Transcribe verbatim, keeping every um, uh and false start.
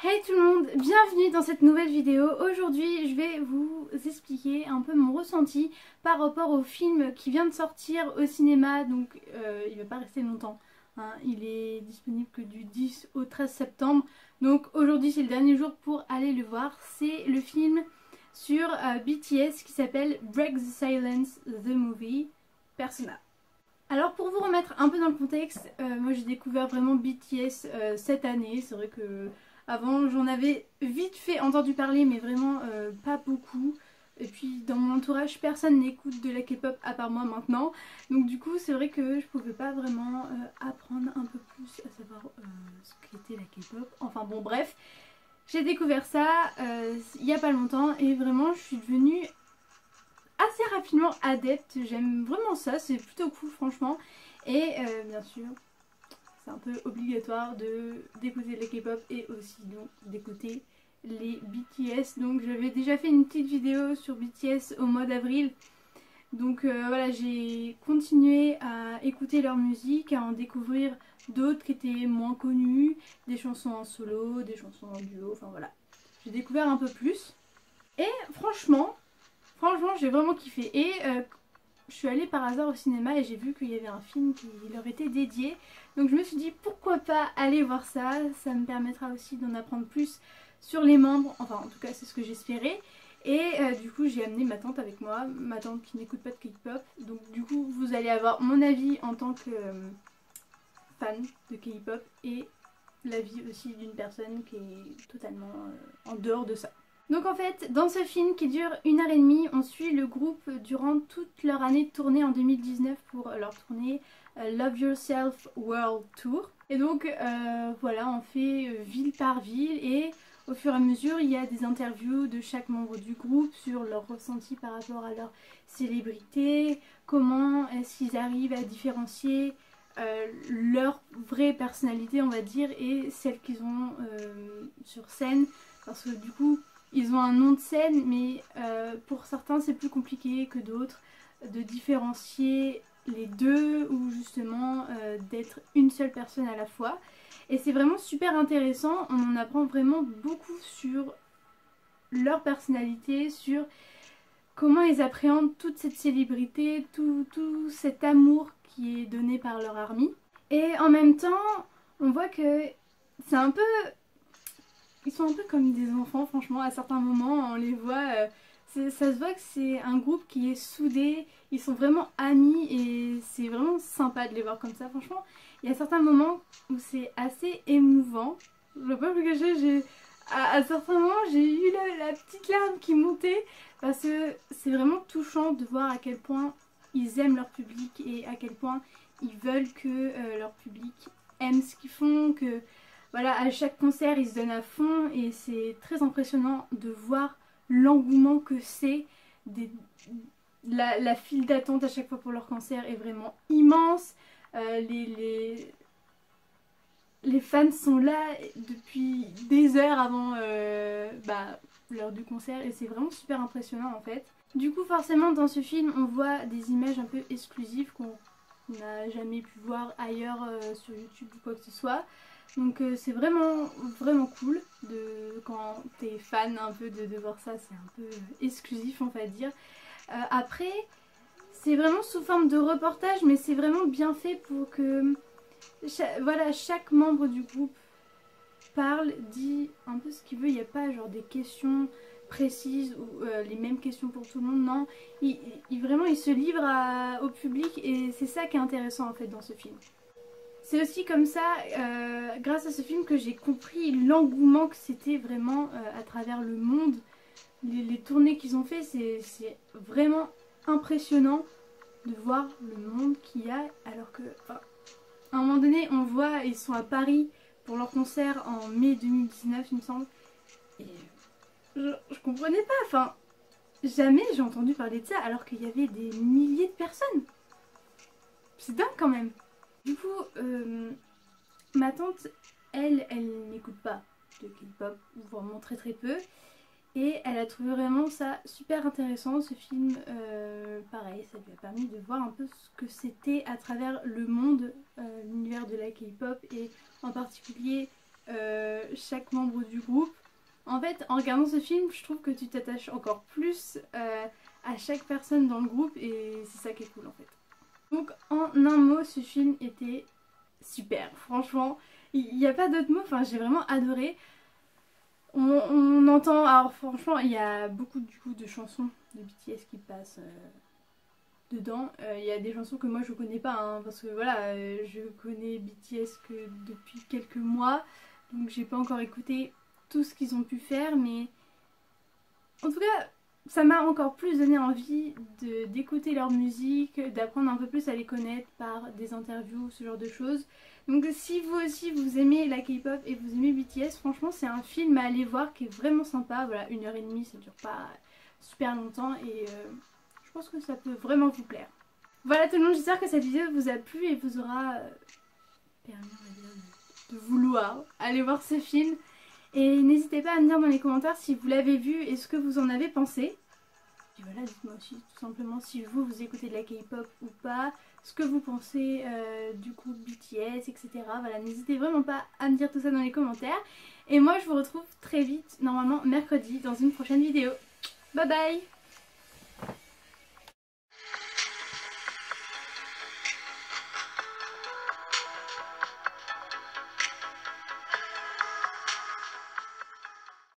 Hey tout le monde, bienvenue dans cette nouvelle vidéo. Aujourd'hui je vais vous expliquer un peu mon ressenti par rapport au film qui vient de sortir au cinéma. Donc euh, il ne va pas rester longtemps, hein. Il est disponible que du dix au treize septembre. Donc aujourd'hui c'est le dernier jour pour aller le voir. C'est le film sur euh, B T S qui s'appelle Break the Silence, the Movie, Persona. Alors pour vous remettre un peu dans le contexte, euh, moi j'ai découvert vraiment B T S euh, cette année. C'est vrai que avant j'en avais vite fait entendu parler mais vraiment euh, pas beaucoup. Et puis dans mon entourage personne n'écoute de la K-pop à part moi maintenant. Donc du coup c'est vrai que je pouvais pas vraiment euh, apprendre un peu plus à savoir euh, ce qu'était la K-pop. Enfin bon bref, j'ai découvert ça euh, il y a pas longtemps et vraiment je suis devenue assez rapidement adepte. J'aime vraiment ça, c'est plutôt cool franchement. Et euh, bien sûr c'est un peu obligatoire de d'écouter la K-pop et aussi donc d'écouter les B T S. Donc j'avais déjà fait une petite vidéo sur B T S au mois d'avril. Donc euh, voilà, j'ai continué à écouter leur musique, à en découvrir d'autres qui étaient moins connues, des chansons en solo, des chansons en duo, enfin voilà. J'ai découvert un peu plus. Et franchement, franchement j'ai vraiment kiffé. Et euh, je suis allée par hasard au cinéma et j'ai vu qu'il y avait un film qui leur était dédié. Donc je me suis dit pourquoi pas aller voir ça. Ça me permettra aussi d'en apprendre plus sur les membres. Enfin en tout cas c'est ce que j'espérais. Et euh, du coup j'ai amené ma tante avec moi. Ma tante qui n'écoute pas de K-pop. Donc du coup vous allez avoir mon avis en tant que euh, fan de K-pop. Et l'avis aussi d'une personne qui est totalement euh, en dehors de ça. Donc en fait, dans ce film qui dure une heure et demie, on suit le groupe durant toute leur année de tournée en deux mille dix-neuf pour leur tournée euh, Love Yourself World Tour. Et donc euh, voilà, on fait euh, ville par ville et au fur et à mesure, il y a des interviews de chaque membre du groupe sur leur ressenti par rapport à leur célébrité, comment est-ce qu'ils arrivent à différencier euh, leur vraie personnalité, on va dire, et celle qu'ils ont euh, sur scène. Parce que du coup, ils ont un nom de scène, mais euh, pour certains c'est plus compliqué que d'autres de différencier les deux ou justement euh, d'être une seule personne à la fois. Et c'est vraiment super intéressant, on en apprend vraiment beaucoup sur leur personnalité, sur comment ils appréhendent toute cette célébrité, tout, tout cet amour qui est donné par leur army. Et en même temps, on voit que c'est un peu... Ils sont un peu comme des enfants, franchement, à certains moments, on les voit, euh, ça se voit que c'est un groupe qui est soudé, ils sont vraiment amis et c'est vraiment sympa de les voir comme ça, franchement. Il y a certains moments où c'est assez émouvant, je ne vais pas vous cacher, j'ai... À, à certains moments j'ai eu la, la petite larme qui montait parce que c'est vraiment touchant de voir à quel point ils aiment leur public et à quel point ils veulent que euh, leur public aime ce qu'ils font, que... Voilà, à chaque concert, ils se donnent à fond et c'est très impressionnant de voir l'engouement que c'est. Des... La, la file d'attente à chaque fois pour leur concert est vraiment immense. Euh, les, les... les fans sont là depuis des heures avant euh, bah, l'heure du concert et c'est vraiment super impressionnant en fait. Du coup, forcément, dans ce film, on voit des images un peu exclusives qu'on n'a jamais pu voir ailleurs euh, sur YouTube ou quoi que ce soit. Donc euh, c'est vraiment vraiment cool de, quand t'es fan un peu de, de voir ça, c'est un peu exclusif on va dire. Euh, après c'est vraiment sous forme de reportage mais c'est vraiment bien fait pour que cha voilà, chaque membre du groupe parle, dit un peu ce qu'il veut, il n'y a pas genre des questions précises ou euh, les mêmes questions pour tout le monde, non, il, il, vraiment il se livre à, au public et c'est ça qui est intéressant en fait dans ce film. C'est aussi comme ça, euh, grâce à ce film, que j'ai compris l'engouement que c'était vraiment euh, à travers le monde. Les, les tournées qu'ils ont fait, c'est vraiment impressionnant de voir le monde qu'il y a. Alors que, enfin, à un moment donné, on voit, ils sont à Paris pour leur concert en mai deux mille dix-neuf, il me semble. Et je, je comprenais pas, enfin, jamais j'ai entendu parler de ça alors qu'il y avait des milliers de personnes. C'est dingue quand même. Du coup, euh, ma tante, elle, elle n'écoute pas de K-pop, vraiment très très peu. Et elle a trouvé vraiment ça super intéressant, ce film. Euh, pareil, ça lui a permis de voir un peu ce que c'était à travers le monde, euh, l'univers de la K-pop et en particulier euh, chaque membre du groupe. En fait, en regardant ce film, je trouve que tu t'attaches encore plus euh, à chaque personne dans le groupe et c'est ça qui est cool en fait. Donc en un mot, ce film était super, franchement, il n'y a pas d'autre mot, enfin j'ai vraiment adoré. On, on entend, alors franchement, il y a beaucoup du coup de chansons de B T S qui passent euh, dedans. Il euh, y a des chansons que moi je connais pas, hein, parce que voilà, euh, je connais B T S que depuis quelques mois, donc j'ai pas encore écouté tout ce qu'ils ont pu faire, mais en tout cas, ça m'a encore plus donné envie d'écouter leur musique, d'apprendre un peu plus à les connaître par des interviews, ce genre de choses. Donc si vous aussi vous aimez la K-pop et vous aimez B T S, franchement c'est un film à aller voir qui est vraiment sympa. Voilà, une heure et demie, ça dure pas super longtemps et euh, je pense que ça peut vraiment vous plaire. Voilà tout le monde, j'espère que cette vidéo vous a plu et vous aura euh, permis de vouloir aller voir ce film. Et n'hésitez pas à me dire dans les commentaires si vous l'avez vu et ce que vous en avez pensé. Et voilà, dites-moi aussi tout simplement si vous, vous écoutez de la K-pop ou pas, ce que vous pensez euh, du groupe B T S, et cetera. Voilà, n'hésitez vraiment pas à me dire tout ça dans les commentaires. Et moi, je vous retrouve très vite, normalement mercredi, dans une prochaine vidéo. Bye bye!